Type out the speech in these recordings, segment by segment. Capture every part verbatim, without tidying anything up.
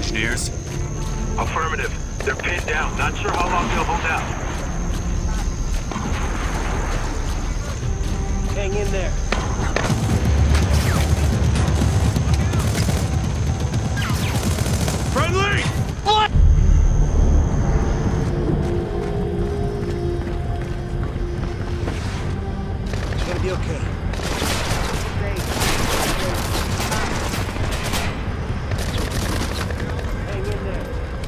engineers? Affirmative. They're pinned down. Not sure how long they'll hold out. Hang in there. Friendly! What? It's gonna be okay. Hang in there.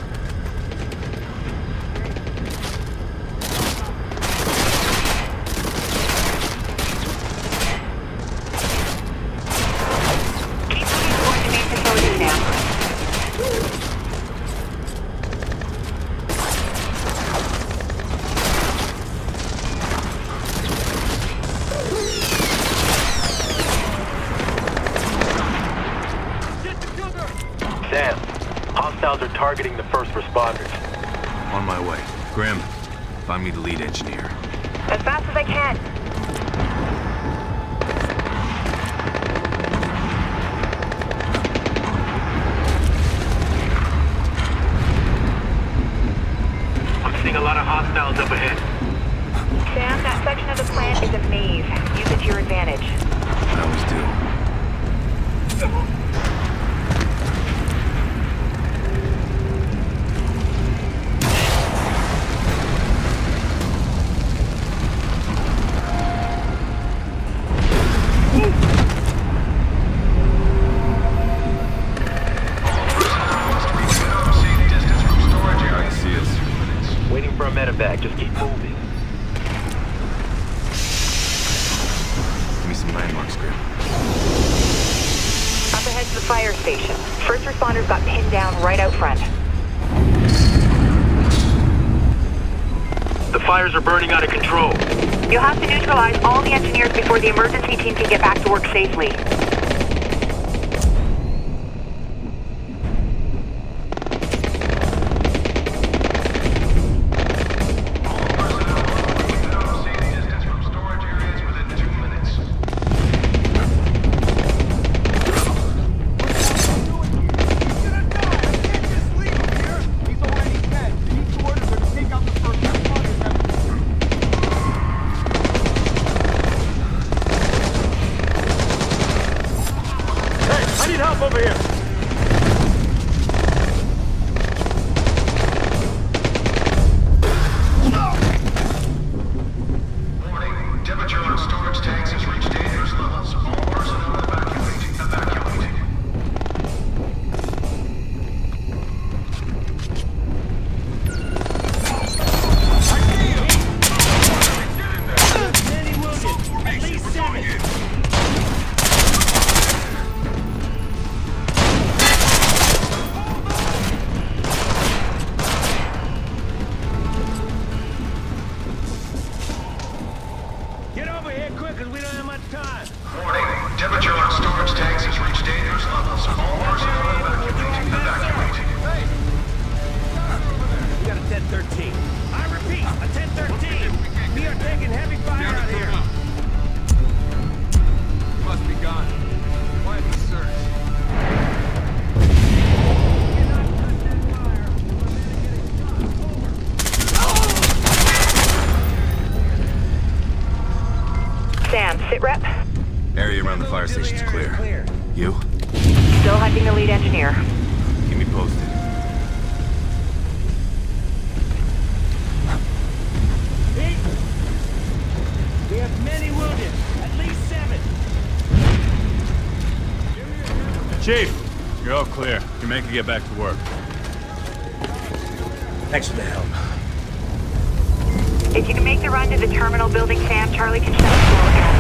Keep moving towards the main facility now. Sam, hostiles are targeting the first responders. On my way. Grim, find me the lead engineer. As fast as I can. I'm seeing a lot of hostiles up ahead. Sam, that section of the plant is a maze. Use it to your advantage. I always do. I see us. Waiting for a medevac. Just keep moving. Give me some landmarks, Grim. Up ahead to the fire station. First responders got pinned down right out front. The fires are burning out of control. You'll have to neutralize all the engineers before the emergency team can get back to work safely. I need help over here. Warning, temperature on storage tanks has reached dangerous levels. All personnel evacuating. Evacuating. Many wounded. At least seven. Get over here quick, because we don't have much time. Warning, temperature on storage tanks has reached dangerous levels. All personnel evacuating. Evacuating. Hey! We got a ten thirteen. I repeat, a ten thirteen. We are taking heavy fire out here. You must be gone. Why have you searched? Sam, sit rep. Area around the fire station's clear. Clear. You? Still hunting the lead engineer. Keep me posted. Pete! We have many wounded. At least seven. Chief, you're all clear. Your men can get back to work. Thanks for the help. If you can make the run to the terminal building, Sam, Charlie can shut the door again.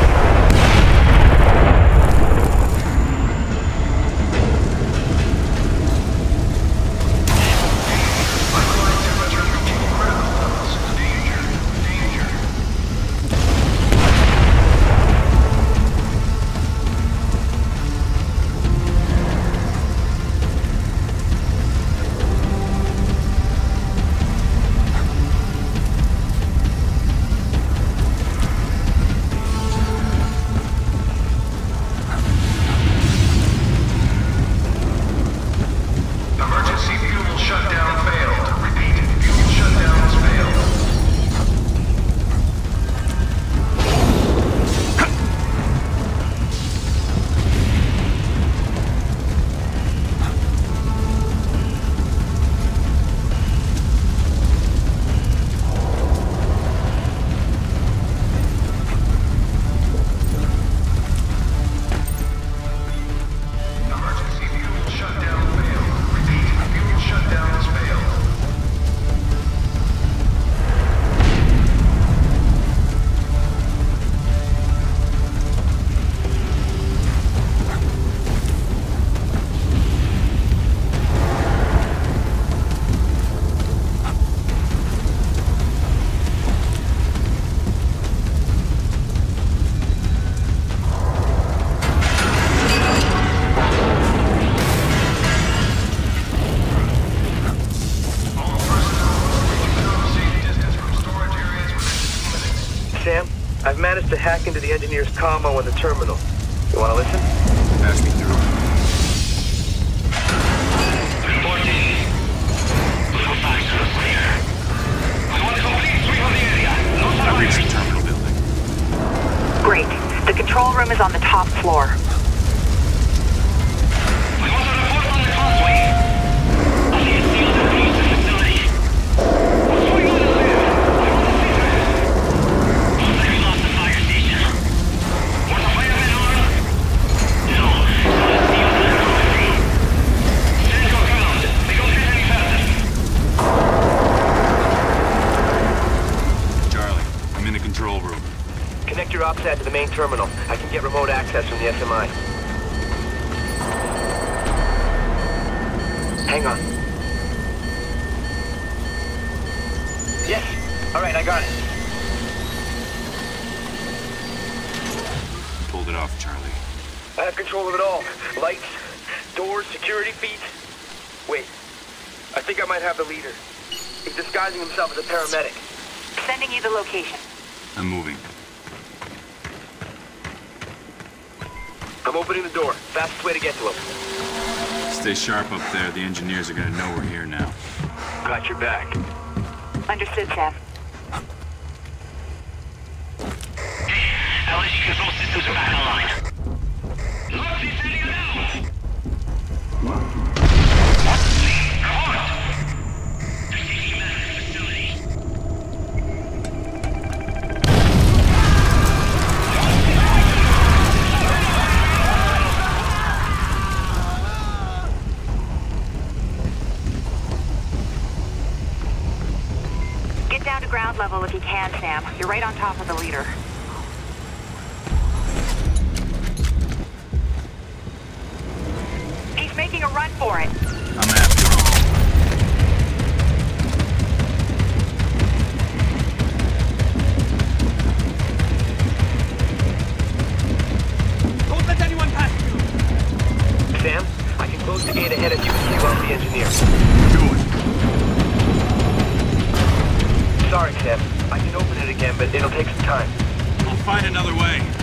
hack into the engineer's commo in the terminal. You wanna listen? Pass me through. I reached the terminal building. Great. The control room is on the top floor. Connect your OPSAT to the main terminal. I can get remote access from the S M I. Hang on. Yes. All right, I got it. Pulled it off, Charlie. I have control of it all. Lights, doors, security feeds. Wait. I think I might have the leader. He's disguising himself as a paramedic. Sending you the location. I'm moving. I'm opening the door. Fastest way to get to him. Stay sharp up there. The engineers are gonna know we're here now. Got your back. Understood, Sam. L S G control systems are back online. Look, he's sending it out! Get down to ground level if you can, Sam. You're right on top of the leader. He's making a run for it. I'm after him. Don't let anyone pass you! Sam, I can close the gate ahead of you and you off the engineer. Do it. Sorry, Sam. I can open it again, but it'll take some time. We'll find another way.